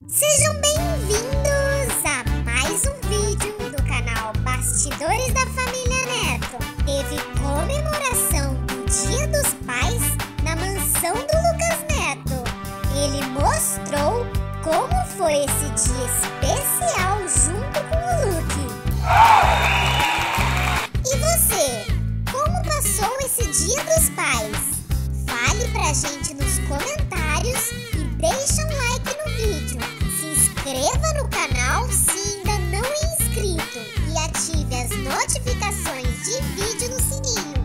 Sejam bem-vindos a mais um vídeo do canal Bastidores da Família Neto. Teve comemoração do Dia dos Pais na mansão do Lucas Neto. Ele mostrou como foi esse dia especial junto com o Luke. E você, como passou esse Dia dos Pais? Fale pra gente nos comentários e deixa um like no vídeo. Se inscreva no canal se ainda não é inscrito e ative as notificações de vídeo no sininho.